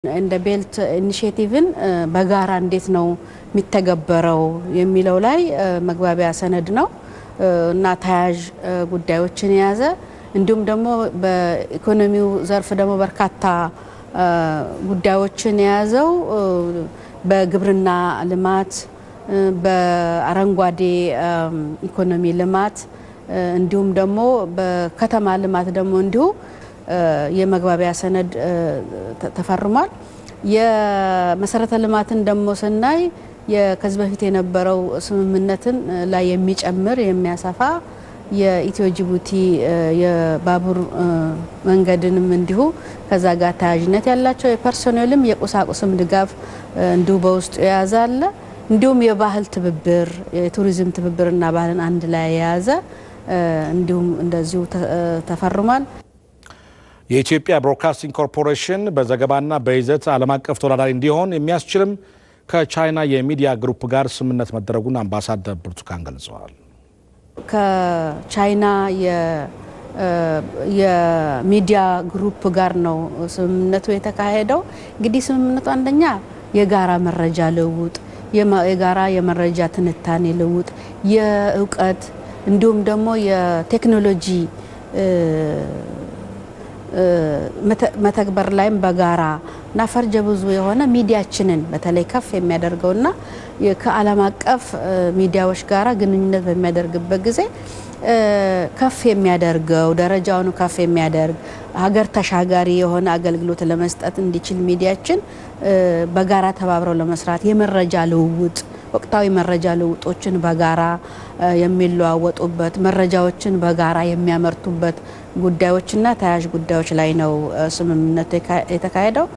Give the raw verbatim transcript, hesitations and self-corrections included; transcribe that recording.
እንደ ቤልት ኢኒሺዬቲቭን በጋራ እንዴት ነው የሚተገበረው የሚለው ላይ መግባቢያ ሰነድ ነው እና ተያያዥ ጉዳዮችን የያዘ እንዲሁም ደግሞ በኢኮኖሚው ዘርፍ ደግሞ በርካታ ጉዳዮችን የያዘው በግብርና ልማት በአረንጓዴ ኢኮኖሚ ልማት እንዲሁም ደግሞ በከተማ ልማት ደግሞ እንዲሁ የመግባቢያ ሰነድ ተፈርሟል የመሰረተ ልማትን ደግሞ ስናይ የከዚህ በፊት የነበረው ስምምነትን ላይ የሚጨምር የሚያሰፋ የኢትዮ ጅቡቲ የባቡር መንገድንም እንዲሁ ከዛ ጋር ተያያዥነት ያላቸው የፐርሶኔልም የቁሳቁስም ድጋፍ እንዲሁ በውስጡ ያዛለ እንዲሁም የባህል ትብብር የቱሪዝም ትብብርና ባህልን አንድ ላይ ያያዘ እንዲሁም እንደዚሁ ተፈርሟል የኢትዮጵያ ብሮድካስቲንግ ኮርፖሬሽን በዘገባና በይዘት ዓለም አቀፍ ተወዳዳሪ እንዲሆን የሚያስችልም ከቻይና የሚዲያ ግሩፕ ጋር ስምምነት መደረጉን አምባሳደር ብርቱካን ገልጸዋል። ከቻይና የ የሚዲያ ግሩፕ ጋር ነው ስምምነቱ የተካሄደው። እንግዲህ ስምምነቱ አንደኛ የጋራ መረጃ ልውውጥ የጋራ የመረጃ ትንታኔ ልውውጥ የእውቀት እንዲሁም ደግሞ የቴክኖሎጂ መተግበር ላይም በጋራ እና ፈርጀ ብዙ የሆነ ሚዲያችንን በተለይ ከፍ የሚያደርገውና ከዓለም አቀፍ ሚዲያዎች ጋራ ግንኙነት በሚያደርግበት ጊዜ ከፍ የሚያደርገው ደረጃውን ከፍ የሚያደርግ ሀገር ተሻጋሪ የሆነ አገልግሎት ለመስጠት እንዲችል ሚዲያችን በጋራ ተባብረው ለመስራት የመረጃ ልውውጥ ወቅታዊ መረጃ ልውውጦችን በጋራ የሚለዋወጡበት መረጃዎችን በጋራ የሚያመርቱበት ጉዳዮችና ተያያዥ ጉዳዮች ላይ ነው ስምምነቱ የተካሄደው።